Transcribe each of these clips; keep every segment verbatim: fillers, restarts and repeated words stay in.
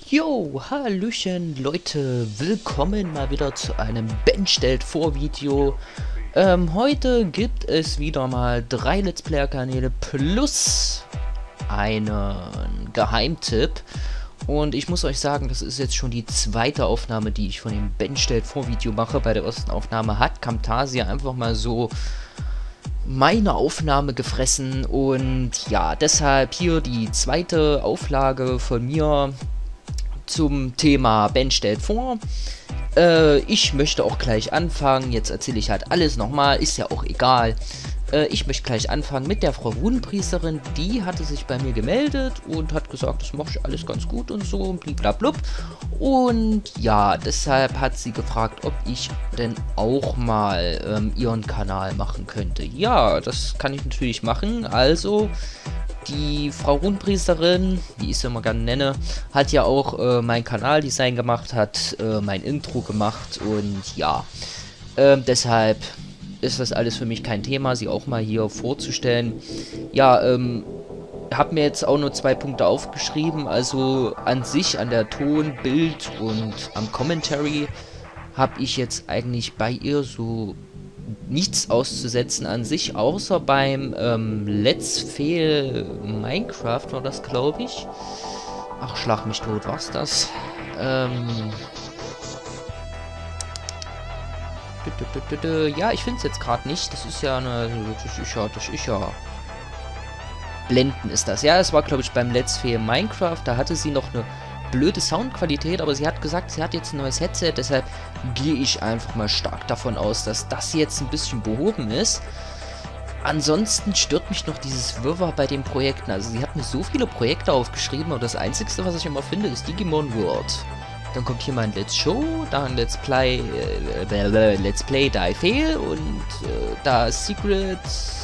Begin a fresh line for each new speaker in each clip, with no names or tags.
Jo, hallöchen Leute, willkommen mal wieder zu einem Ben stellt vor Video. Ähm, heute gibt es wieder mal drei Let's Player Kanäle plus einen Geheimtipp. Und ich muss euch sagen, das ist jetzt schon die zweite Aufnahme, die ich von dem Ben stellt vor Video mache. Bei der ersten Aufnahme hat Camtasia einfach mal so meine Aufnahme gefressen und ja, deshalb hier die zweite Auflage von mir zum Thema Ben stellt vor. Äh, ich möchte auch gleich anfangen. Jetzt erzähle ich halt alles nochmal. Ist ja auch egal. Äh, ich möchte gleich anfangen mit der Frau Runenpriesterin. Die hatte sich bei mir gemeldet und hat gesagt, das mache ich alles ganz gut und so und bliblablub. Und ja, deshalb hat sie gefragt, ob ich denn auch mal ähm, ihren Kanal machen könnte. Ja, das kann ich natürlich machen. Also die Frau Runenpriesterin, wie ich sie immer gerne nenne, hat ja auch äh, mein Kanaldesign gemacht, hat äh, mein Intro gemacht und ja, äh, deshalb ist das alles für mich kein Thema, sie auch mal hier vorzustellen. Ja, ähm, habe mir jetzt auch nur zwei Punkte aufgeschrieben, also an sich, an der Ton, Bild und am Commentary habe ich jetzt eigentlich bei ihr so nichts auszusetzen an sich, außer beim ähm, Let's Fail Minecraft war das, glaube ich. Ach, schlag mich tot, war's das? Ähm... Ja, ich finde es jetzt gerade nicht. Das ist ja eine... Das ist ja... Das ist ja... Blenden ist das. Ja, es war, glaube ich, beim Let's Fail Minecraft. Da hatte sie noch eine blöde Soundqualität, aber sie hat gesagt, sie hat jetzt ein neues Headset, deshalb gehe ich einfach mal stark davon aus, dass das jetzt ein bisschen behoben ist. Ansonsten stört mich noch dieses Wirrwarr bei den Projekten. Also sie hat mir so viele Projekte aufgeschrieben und das Einzige, was ich immer finde, ist Digimon World. Dann kommt hier mal ein Let's Show, da ein Let's Play, äh, Let's Play Die Fail und äh, da Secret...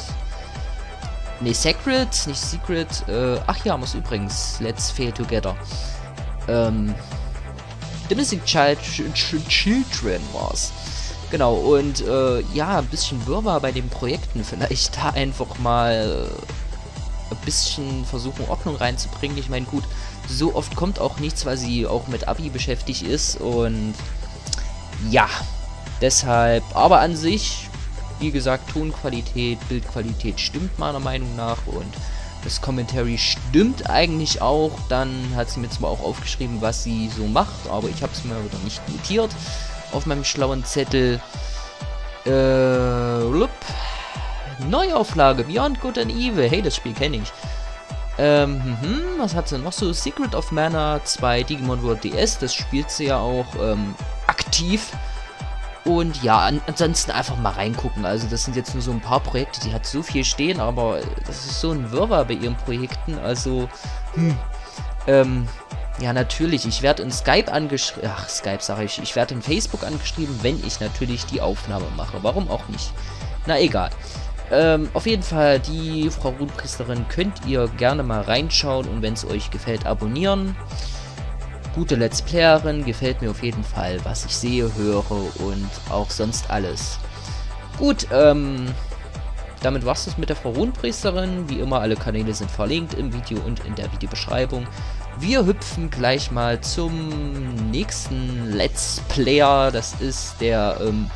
Ne, Sacred, nicht Secret, äh, ach ja, muss übrigens Let's Fail Together. Ähm, The Missing Child Ch Ch Children war's. Genau, und äh, ja, ein bisschen Wirrwarr bei den Projekten. Vielleicht da einfach mal äh, ein bisschen versuchen, Ordnung reinzubringen. Ich meine, gut, so oft kommt auch nichts, weil sie auch mit Abi beschäftigt ist. Und ja, deshalb, aber an sich, wie gesagt, Tonqualität, Bildqualität stimmt meiner Meinung nach und das Commentary stimmt eigentlich auch. Dann hat sie mir zwar auch aufgeschrieben, was sie so macht, aber ich habe es mir wieder nicht notiert auf meinem schlauen Zettel. Äh, lup. Neuauflage, Beyond Good and Evil. Hey, das Spiel kenne ich. Ähm, hm, was hat sie noch so? Secret of Mana zwei, Digimon World D S, das spielt sie ja auch ähm, aktiv. Und ja, an ansonsten einfach mal reingucken. Also das sind jetzt nur so ein paar Projekte, die hat so viel stehen, aber das ist so ein Wirrwarr bei ihren Projekten. Also, hm, ähm, ja natürlich, ich werde in Skype angeschrieben, ach Skype sage ich, ich werde in Facebook angeschrieben, wenn ich natürlich die Aufnahme mache. Warum auch nicht? Na egal. Ähm, auf jeden Fall, die Frau Runenpriesterin könnt ihr gerne mal reinschauen und wenn es euch gefällt, abonnieren. Gute Let's Playerin, gefällt mir auf jeden Fall, was ich sehe, höre und auch sonst alles. Gut, ähm, damit war es das mit der Frau Runenpriesterin. Wie immer, alle Kanäle sind verlinkt im Video und in der Videobeschreibung. Wir hüpfen gleich mal zum nächsten Let's Player. Das ist der, ähm,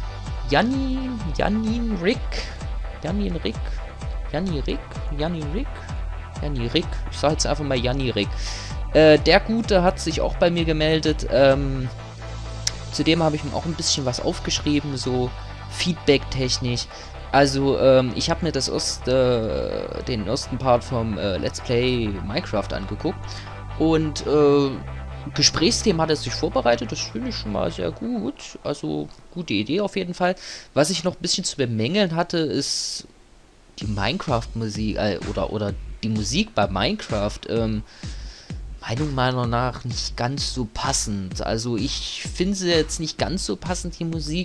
Janni, Jannin Rick, Jannin Rick, Janni Rick, Janni Rick, Janni Rick, ich sage jetzt einfach mal Janni Rick. Äh, der Gute hat sich auch bei mir gemeldet. Ähm, zudem habe ich ihm auch ein bisschen was aufgeschrieben, so Feedback-technisch. Also, ähm, ich habe mir das erste, äh, den ersten Part vom äh, Let's Play Minecraft angeguckt. Und äh, Gesprächsthemen hat er sich vorbereitet, das finde ich schon mal sehr gut. Also, gute Idee auf jeden Fall. Was ich noch ein bisschen zu bemängeln hatte, ist die Minecraft-Musik, äh, oder, oder die Musik bei Minecraft, ähm, Meinung meiner nach nicht ganz so passend. Also ich finde sie jetzt nicht ganz so passend, die Musik.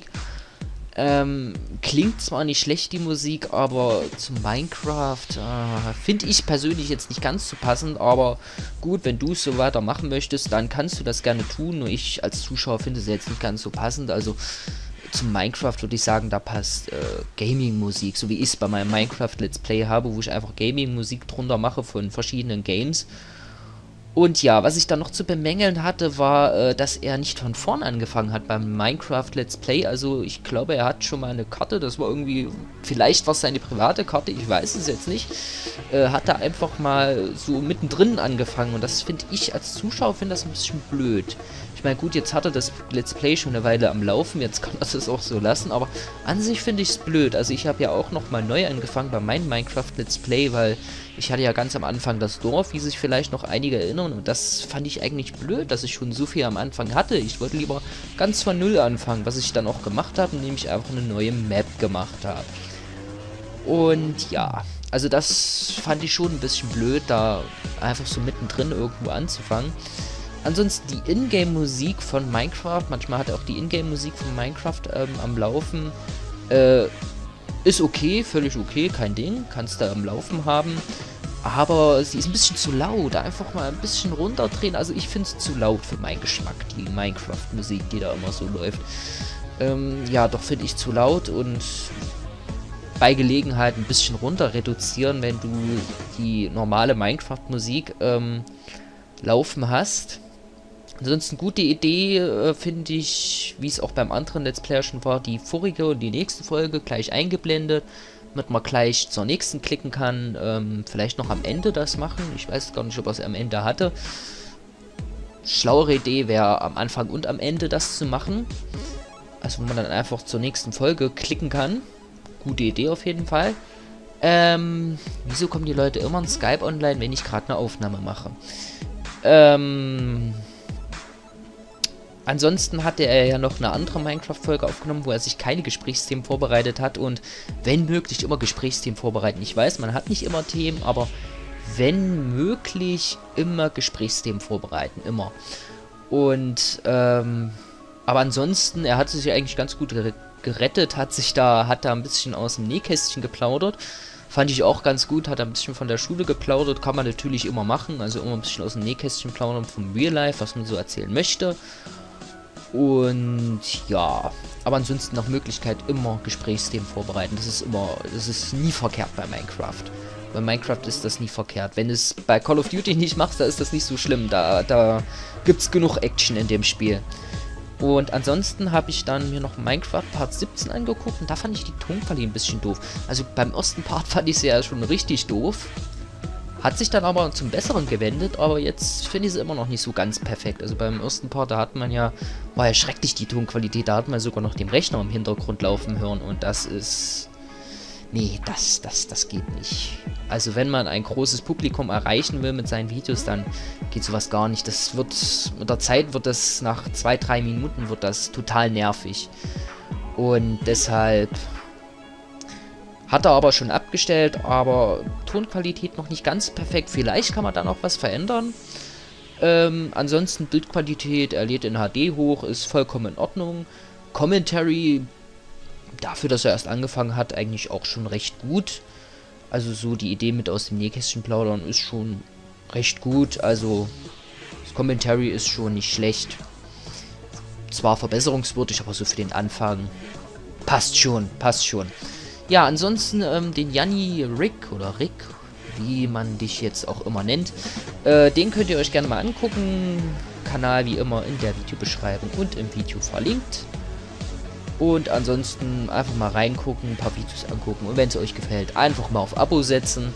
Ähm, klingt zwar nicht schlecht, die Musik, aber zu Minecraft äh, finde ich persönlich jetzt nicht ganz so passend. Aber gut, wenn du es so weitermachen möchtest, dann kannst du das gerne tun. Nur ich als Zuschauer finde sie jetzt nicht ganz so passend. Also zum Minecraft würde ich sagen, da passt äh, Gaming-Musik, so wie ich es bei meinem Minecraft Let's Play habe, wo ich einfach Gaming-Musik drunter mache von verschiedenen Games. Und ja, was ich dann noch zu bemängeln hatte, war, äh, dass er nicht von vorn angefangen hat beim Minecraft Let's Play. Also ich glaube, er hat schon mal eine Karte, das war irgendwie, vielleicht war es seine private Karte, ich weiß es jetzt nicht. Äh, hat er einfach mal so mittendrin angefangen und das finde ich als Zuschauer, finde das ein bisschen blöd. Ich meine, gut, jetzt hat er das Let's Play schon eine Weile am Laufen, jetzt kann er das auch so lassen, aber an sich finde ich es blöd. Also ich habe ja auch nochmal neu angefangen bei meinem Minecraft Let's Play, weil ich hatte ja ganz am Anfang das Dorf, wie sich vielleicht noch einige erinnern, und das fand ich eigentlich blöd, dass ich schon so viel am Anfang hatte. Ich wollte lieber ganz von Null anfangen, was ich dann auch gemacht habe, indem ich einfach eine neue Map gemacht habe. Und ja, also das fand ich schon ein bisschen blöd, da einfach so mittendrin irgendwo anzufangen. Ansonsten die Ingame-Musik von Minecraft, manchmal hat er auch die Ingame-Musik von Minecraft ähm, am Laufen, äh, ist okay, völlig okay, kein Ding, kannst du am Laufen haben, aber sie ist ein bisschen zu laut, einfach mal ein bisschen runterdrehen, also ich finde es zu laut für meinen Geschmack, die Minecraft-Musik, die da immer so läuft. Ähm, ja, doch finde ich zu laut und bei Gelegenheit ein bisschen runter reduzieren, wenn du die normale Minecraft-Musik ähm, laufen hast. Ansonsten gute Idee, äh, finde ich, wie es auch beim anderen Let's Player schon war, die vorige und die nächste Folge gleich eingeblendet, damit man gleich zur nächsten klicken kann, ähm, vielleicht noch am Ende das machen, ich weiß gar nicht, ob er es am Ende hatte. Schlauere Idee wäre am Anfang und am Ende das zu machen, also wo man dann einfach zur nächsten Folge klicken kann. Gute Idee auf jeden Fall. Ähm, wieso kommen die Leute immer in Skype online, wenn ich gerade eine Aufnahme mache? Ähm... Ansonsten hatte er ja noch eine andere Minecraft-Folge aufgenommen, wo er sich keine Gesprächsthemen vorbereitet hat und wenn möglich immer Gesprächsthemen vorbereiten. Ich weiß, man hat nicht immer Themen, aber wenn möglich immer Gesprächsthemen vorbereiten, immer. Und, ähm, aber ansonsten, er hat sich eigentlich ganz gut gerettet, hat sich da, hat da ein bisschen aus dem Nähkästchen geplaudert. Fand ich auch ganz gut, hat ein bisschen von der Schule geplaudert, kann man natürlich immer machen, also immer ein bisschen aus dem Nähkästchen plaudern vom Real Life, was man so erzählen möchte. Und ja, aber ansonsten nach Möglichkeit immer Gesprächsthemen vorbereiten. Das ist immer, das ist nie verkehrt bei Minecraft. Bei Minecraft ist das nie verkehrt. Wenn es bei Call of Duty nicht machst, da ist das nicht so schlimm. Da, da gibt es genug Action in dem Spiel. Und ansonsten habe ich dann mir noch Minecraft Part siebzehn angeguckt und da fand ich die Tonqualität ein bisschen doof. Also beim ersten Part fand ich sie ja schon richtig doof. Hat sich dann aber zum Besseren gewendet, aber jetzt finde ich sie immer noch nicht so ganz perfekt. Also beim ersten Part, da hat man ja, war ja schrecklich die Tonqualität, da hat man sogar noch den Rechner im Hintergrund laufen hören und das ist, nee, das, das, das geht nicht. Also wenn man ein großes Publikum erreichen will mit seinen Videos, dann geht sowas gar nicht. Das wird, mit der Zeit wird das, nach zwei, drei Minuten wird das total nervig. Und deshalb hat er aber schon abgestellt, aber Tonqualität noch nicht ganz perfekt. Vielleicht kann man da noch was verändern. Ähm, ansonsten Bildqualität, er lädt in H D hoch, ist vollkommen in Ordnung. Commentary, dafür, dass er erst angefangen hat, eigentlich auch schon recht gut. Also so die Idee mit aus dem Nähkästchen plaudern ist schon recht gut. Also das Commentary ist schon nicht schlecht. Zwar verbesserungswürdig, aber so für den Anfang passt schon, passt schon. Ja, ansonsten ähm, den Janni Rick oder Rick, wie man dich jetzt auch immer nennt, äh, den könnt ihr euch gerne mal angucken. Kanal wie immer in der Videobeschreibung und im Video verlinkt. Und ansonsten einfach mal reingucken, ein paar Videos angucken und wenn es euch gefällt, einfach mal auf Abo setzen.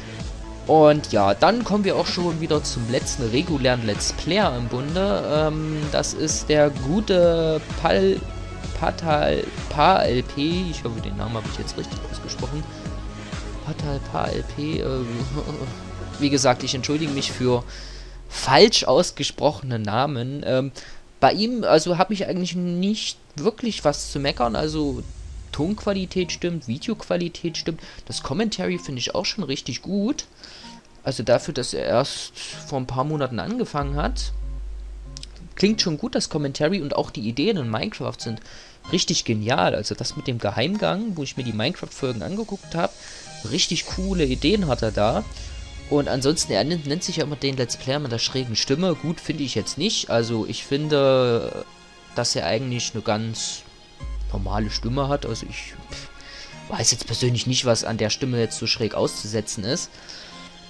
Und ja, dann kommen wir auch schon wieder zum letzten regulären Let's Player im Bunde. Ähm, das ist der gute Pal... Patal Pa L P, ich hoffe, den Namen habe ich jetzt richtig ausgesprochen. Patal Pa L P, äh, wie gesagt, ich entschuldige mich für falsch ausgesprochene Namen. Ähm, bei ihm, also habe ich eigentlich nicht wirklich was zu meckern, also Tonqualität stimmt, Videoqualität stimmt, das Commentary finde ich auch schon richtig gut. Also dafür, dass er erst vor ein paar Monaten angefangen hat, klingt schon gut, das Commentary, und auch die Ideen in Minecraft sind richtig genial. Also das mit dem Geheimgang, wo ich mir die Minecraft-Folgen angeguckt habe, richtig coole Ideen hat er da. Und ansonsten, er nennt, nennt sich ja immer den Let's Player mit der schrägen Stimme. Gut, finde ich jetzt nicht. Also ich finde, dass er eigentlich eine ganz normale Stimme hat. Also ich weiß jetzt persönlich nicht, was an der Stimme jetzt so schräg auszusetzen ist.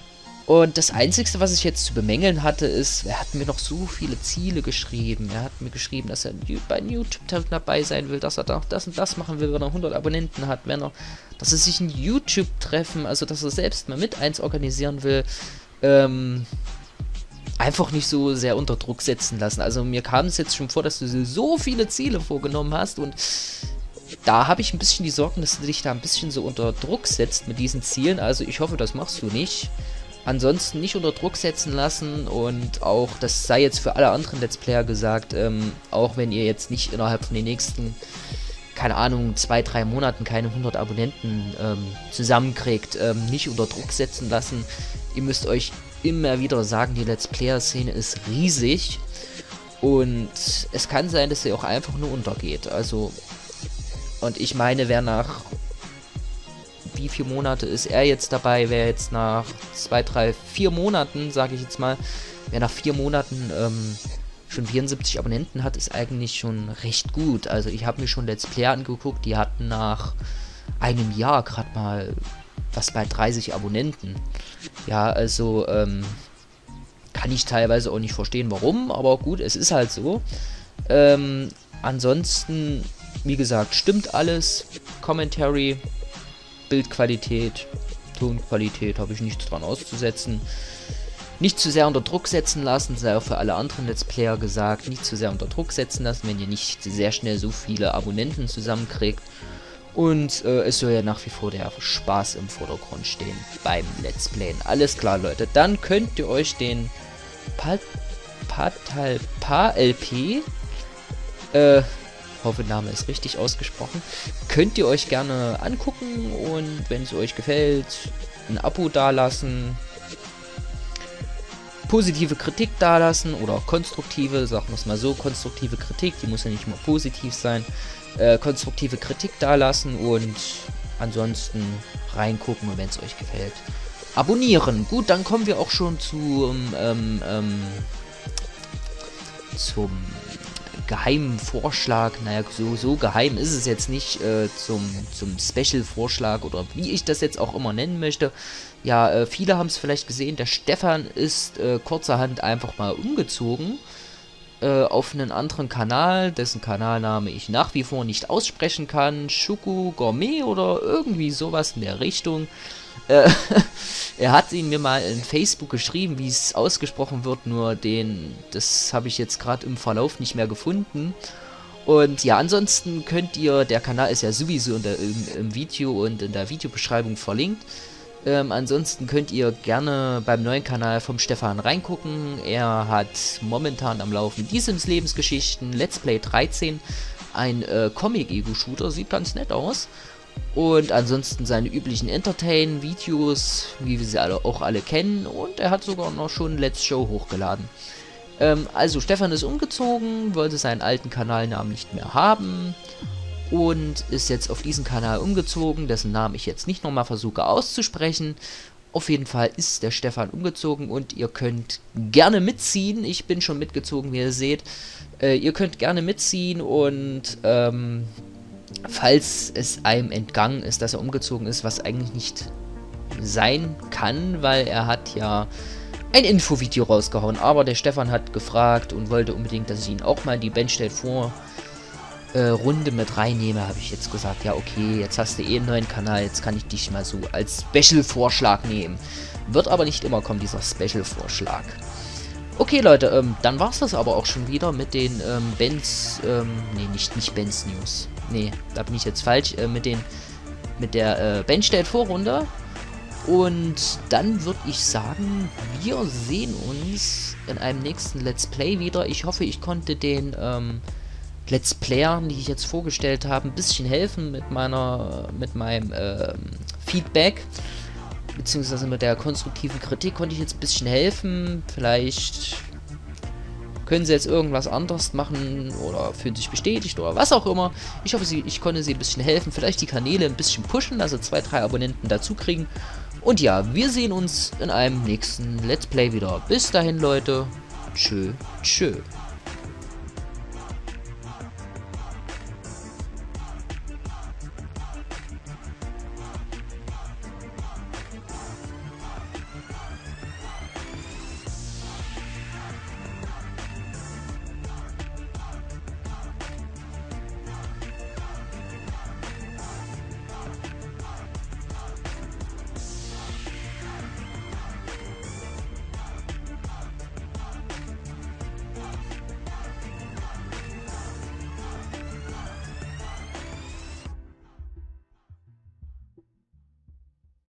Und das Einzige, was ich jetzt zu bemängeln hatte, ist, er hat mir noch so viele Ziele geschrieben. Er hat mir geschrieben, dass er bei YouTube dabei sein will, dass er da das und das machen will, wenn er hundert Abonnenten hat, wenn er, dass er sich ein YouTube-Treffen, also dass er selbst mal mit eins organisieren will, ähm, einfach nicht so sehr unter Druck setzen lassen. Also mir kam es jetzt schon vor, dass du so viele Ziele vorgenommen hast und da habe ich ein bisschen die Sorgen, dass du dich da ein bisschen so unter Druck setzt mit diesen Zielen. Also ich hoffe, das machst du nicht. Ansonsten nicht unter Druck setzen lassen und auch, das sei jetzt für alle anderen Let's Player gesagt, ähm, auch wenn ihr jetzt nicht innerhalb von den nächsten, keine Ahnung, zwei, drei Monaten keine hundert Abonnenten ähm, zusammenkriegt, ähm, nicht unter Druck setzen lassen. Ihr müsst euch immer wieder sagen, die Let's Player-Szene ist riesig und es kann sein, dass sie auch einfach nur untergeht. Also, und ich meine, wer nach wie viele Monate ist er jetzt dabei, wer jetzt nach zwei, drei, vier Monaten, sage ich jetzt mal, wer nach vier Monaten ähm, schon vierundsiebzig Abonnenten hat, ist eigentlich schon recht gut. Also ich habe mir schon Let's Player angeguckt, die hatten nach einem Jahr gerade mal was bei dreißig Abonnenten. Ja, also ähm, kann ich teilweise auch nicht verstehen, warum, aber gut, es ist halt so. Ähm, ansonsten, wie gesagt, stimmt alles. Commentary, Bildqualität, Tonqualität, habe ich nichts dran auszusetzen. Nicht zu sehr unter Druck setzen lassen, sei auch für alle anderen Let's Player gesagt, nicht zu sehr unter Druck setzen lassen, wenn ihr nicht sehr schnell so viele Abonnenten zusammenkriegt. Und äh, es soll ja nach wie vor der Spaß im Vordergrund stehen beim Let's Playen. Alles klar, Leute. Dann könnt ihr euch den Patalpa L P, äh, hoffe, Name ist richtig ausgesprochen, könnt ihr euch gerne angucken und wenn es euch gefällt, ein Abo dalassen, positive Kritik dalassen oder konstruktive, sagen wir es mal so, konstruktive Kritik, die muss ja nicht immer positiv sein, äh, konstruktive Kritik dalassen und ansonsten reingucken und wenn es euch gefällt, abonnieren. Gut, dann kommen wir auch schon zum, ähm, ähm, zum geheimen Vorschlag, naja, so, so geheim ist es jetzt nicht, äh, zum, zum Special-Vorschlag oder wie ich das jetzt auch immer nennen möchte. Ja, äh, viele haben es vielleicht gesehen, der Stefan ist äh, kurzerhand einfach mal umgezogen äh, auf einen anderen Kanal, dessen Kanalname ich nach wie vor nicht aussprechen kann, Schuku Gourmet oder irgendwie sowas in der Richtung. Äh, er hat ihn mir mal in Facebook geschrieben, wie es ausgesprochen wird, nur den, das habe ich jetzt gerade im Verlauf nicht mehr gefunden. Und ja, ansonsten könnt ihr, der Kanal ist ja sowieso in der, im, im Video und in der Videobeschreibung verlinkt. Ähm, ansonsten könnt ihr gerne beim neuen Kanal vom Stefan reingucken. Er hat momentan am Laufen die Sims Lebensgeschichten, Let's Play dreizehn, ein äh, Comic-Ego-Shooter, sieht ganz nett aus. Und ansonsten seine üblichen Entertain-Videos, wie wir sie alle auch alle kennen. Und er hat sogar noch schon Let's Show hochgeladen. Ähm, also Stefan ist umgezogen, wollte seinen alten Kanalnamen nicht mehr haben. Und ist jetzt auf diesen Kanal umgezogen, dessen Namen ich jetzt nicht nochmal versuche auszusprechen. Auf jeden Fall ist der Stefan umgezogen und ihr könnt gerne mitziehen. Ich bin schon mitgezogen, wie ihr seht. Äh, ihr könnt gerne mitziehen und ähm, falls es einem entgangen ist, dass er umgezogen ist, was eigentlich nicht sein kann, weil er hat ja ein Infovideo rausgehauen. Aber der Stefan hat gefragt und wollte unbedingt, dass ich ihn auch mal in die Benchstellt vor Äh, Runde mit reinnehme, habe ich jetzt gesagt, ja okay, jetzt hast du eh einen neuen Kanal, jetzt kann ich dich mal so als Special-Vorschlag nehmen. Wird aber nicht immer kommen, dieser Special-Vorschlag. Okay, Leute, ähm, dann war es das aber auch schon wieder mit den ähm, Benz, ähm, nee, nicht, nicht Benz News. Nee, da bin ich jetzt falsch, äh, mit den, mit der äh, Benchstellt-Vorrunde. Und dann würde ich sagen, wir sehen uns in einem nächsten Let's Play wieder. Ich hoffe, ich konnte den, ähm, Let's Playern, die ich jetzt vorgestellt habe, ein bisschen helfen mit meiner, mit meinem ähm, Feedback, beziehungsweise mit der konstruktiven Kritik konnte ich jetzt ein bisschen helfen. Vielleicht können sie jetzt irgendwas anderes machen oder fühlen sich bestätigt oder was auch immer. Ich hoffe, sie, ich konnte sie ein bisschen helfen, vielleicht die Kanäle ein bisschen pushen, also zwei, drei Abonnenten dazu kriegen. Und ja, wir sehen uns in einem nächsten Let's Play wieder. Bis dahin, Leute. Tschö, tschö.